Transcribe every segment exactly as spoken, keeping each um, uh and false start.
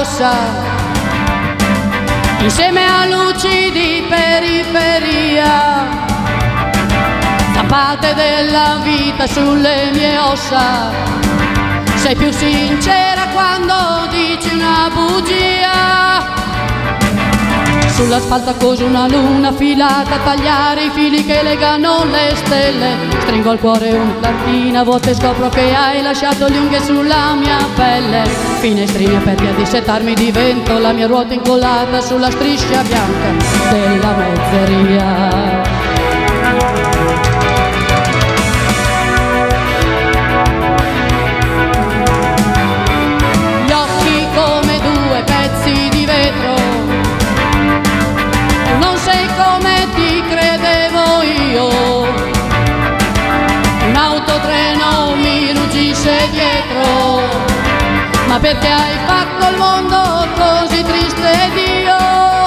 rossa, insieme a luci di periferia, zampate della vita sulle mie ossa. Sei più sincera quando dici una bugia. Sull'asfalto accoso una luna filata a tagliare i fili che legano le stelle. Stringo al cuore una cartina vuota e scopro che hai lasciato le unghie sulla mia pelle. Finestrini aperti a dissetarmi divento la mia ruota incollata sulla striscia bianca della mezzeria. Un autotreno mi ruggisse dietro, ma perché hai fatto il mondo così triste ed io?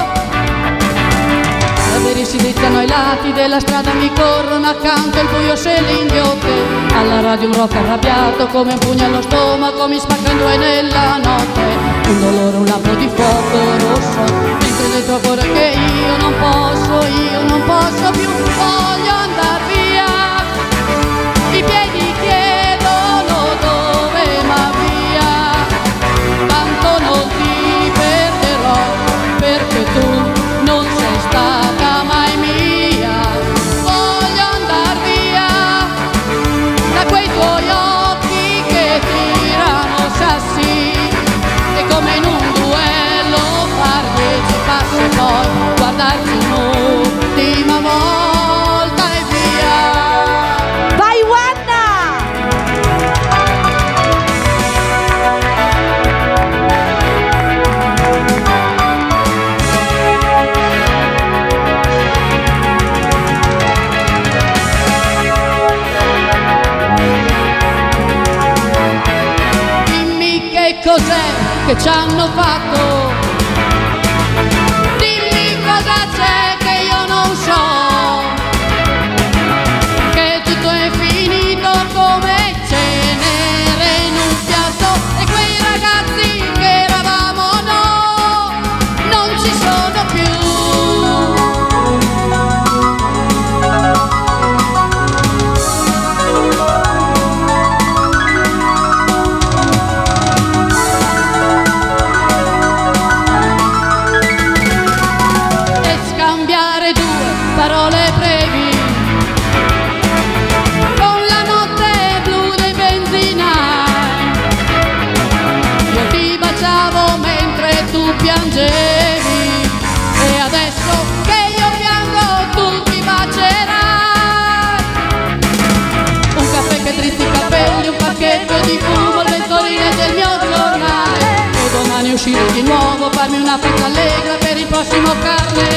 Davvero si drizzano ai lati della strada, mi corrono accanto, il buio se l'inghiotte. Alla radio un rock arrabbiato come un pugno allo stomaco, mi spacca in due nella notte. Un dolore, un lampo di fuoco rosso, mentre dentro a cuore che io non posso, io non posso più, voglio andar via. I piedi chiedono dove, ma via, tanto non ti perderò, perché tu non sei stata mai mia. Voglio andar via da quei tuoi occhi che tirano sassi, e come in un duello far dieci passi e poi guardarci un'ultima volta e via. Vai Wanna! Dimmi che cos'è che ci hanno fatto, dimmi cosa c'è che io non so, che tutto è finito come cenere in un piatto, e quei ragazzi che eravamo no, non ci sono più. Parole brevi con la notte blu dei benzinai. Io ti baciavo mentre tu piangevi, e adesso che io piango tu mi bacerai. Un caffè che drizzi i capelli, un pacchetto di fumo, il ventoline del mio giornale, e domani uscire di nuovo, farmi una festa allegra per il prossimo carnevale.